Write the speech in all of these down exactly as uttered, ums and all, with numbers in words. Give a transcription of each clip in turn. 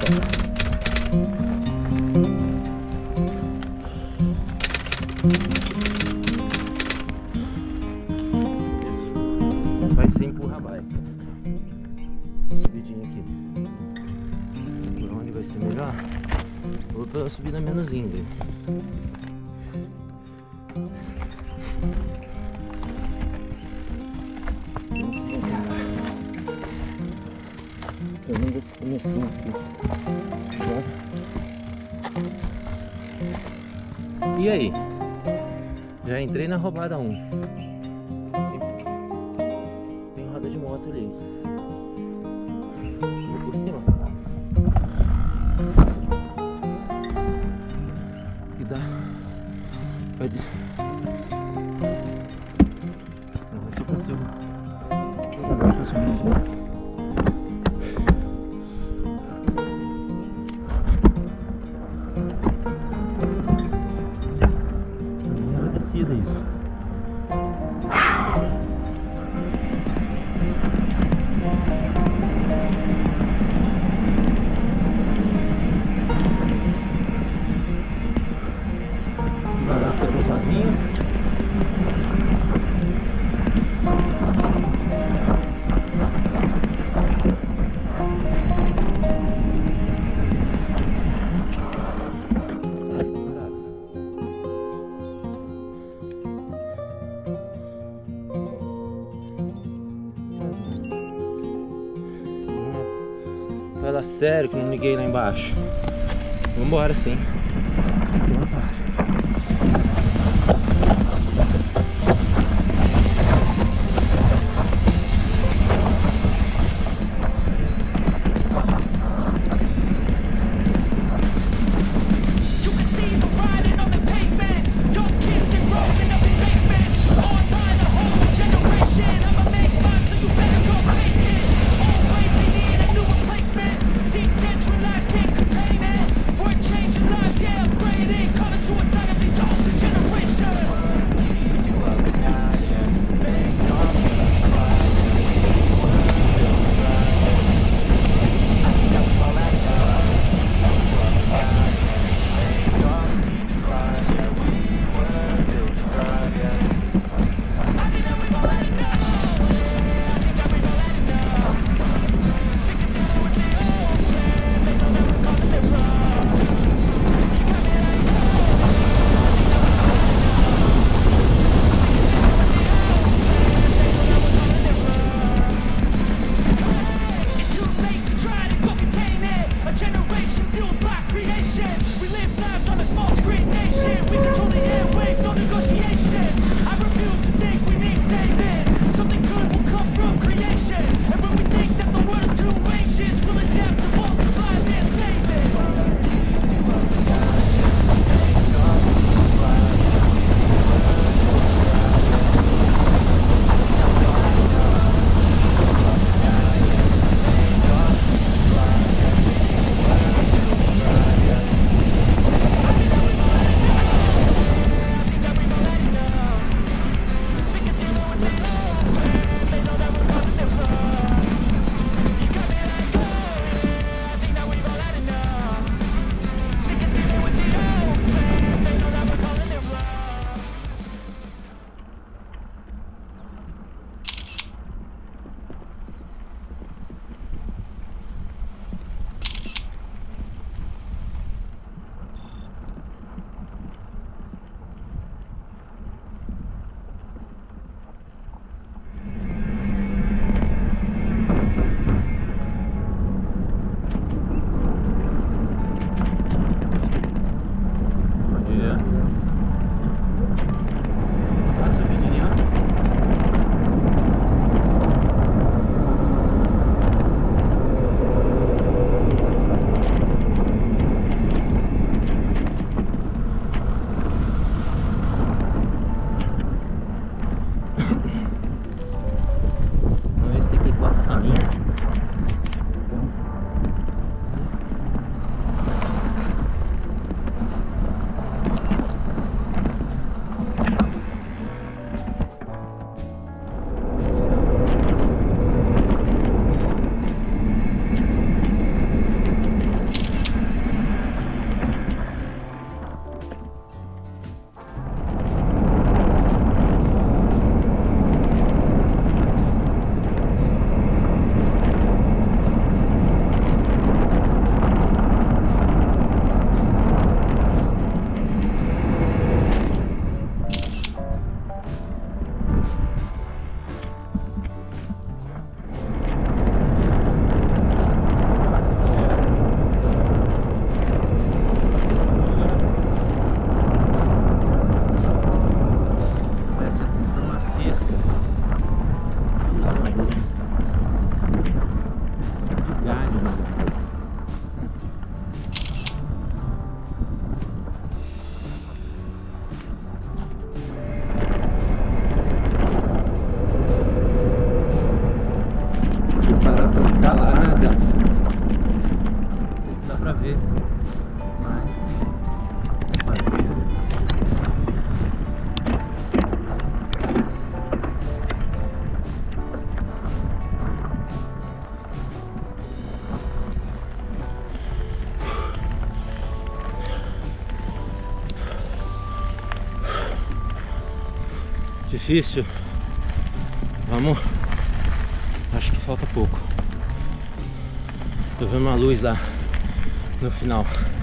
Vai ser empurrar a bike. Subidinha aqui. Por onde vai ser melhor? Ou pela subida menos íngreme. Pelo menos esse comecinho aqui. E aí? Já entrei na roubada um. Tem roda de moto ali. Vou por cima. Que dá. Vai. Vamos ver se eu consigo. Essa subidinha. Descida isso. Vai lá, pegou sozinho. Fala sério que não liguei lá embaixo. Vambora sim. Decentralized, can't contain it. We're changing lives. ver, mas difícil. Vamos. Acho que falta pouco. Tô vendo uma luz lá no final.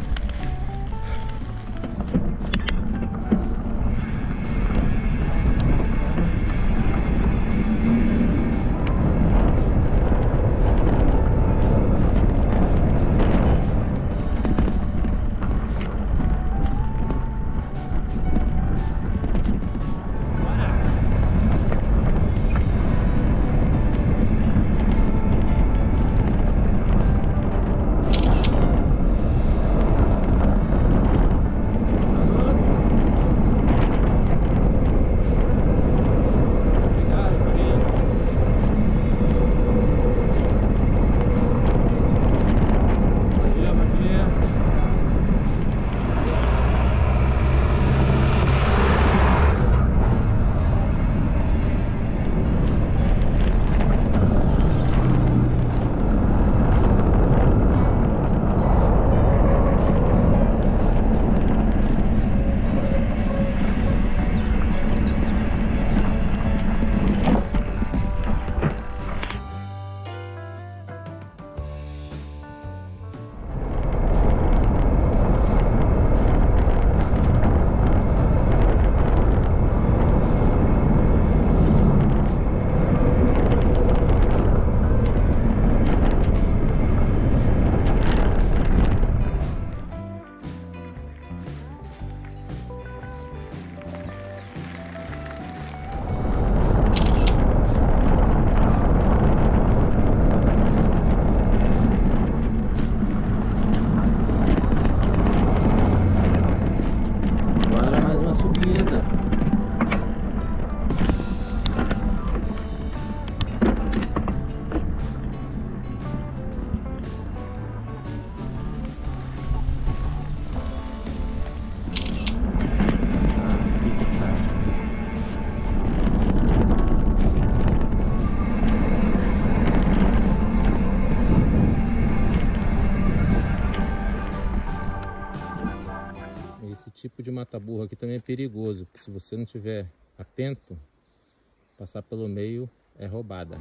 Tipo de mata-burro aqui também é perigoso, porque se você não estiver atento, passar pelo meio é roubada.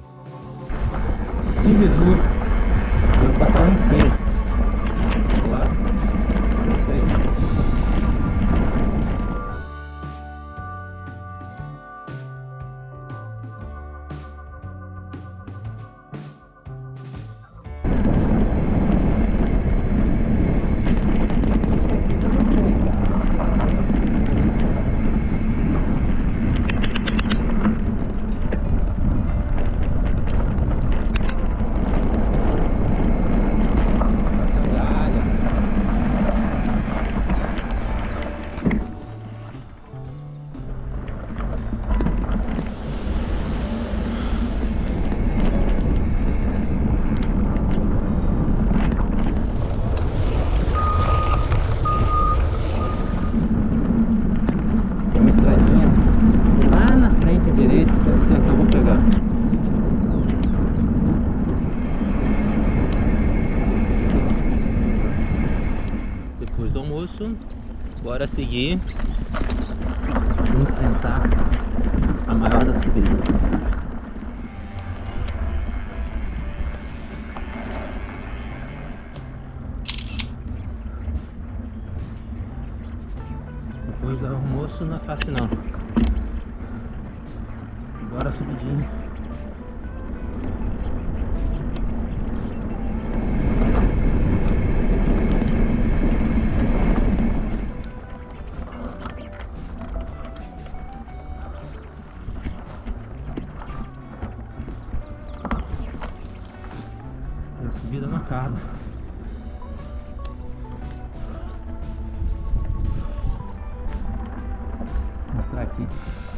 Ih, Jesus! Vou passar em cima. Claro. Isso aí. Depois do almoço, bora seguir e enfrentar a maior das subidas. Depois do almoço não é fácil não. Bora subidinho. A subida não acaba. Vou mostrar aqui.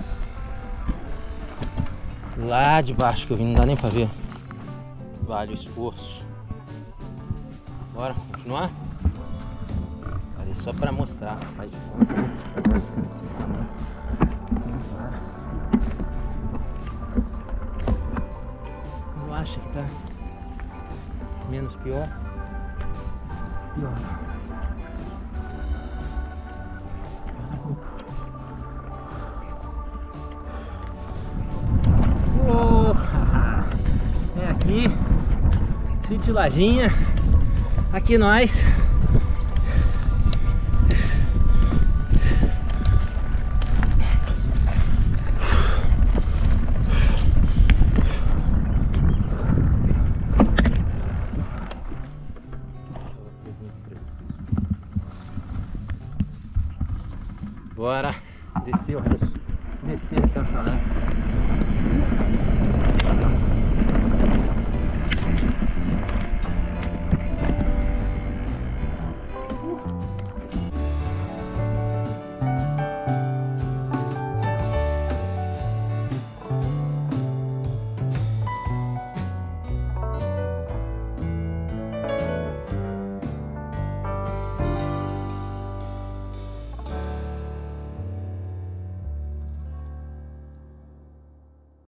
Lá de baixo que eu vim, não dá nem pra ver. Vale o esforço. Bora continuar? só pra mostrar. Faz de conta. Agora esqueci. Eu acho que tá menos pior. Pior. Oh, é aqui, Sítio Lajinha. Aqui nós. Bora descer o resto. Descer até o chalé.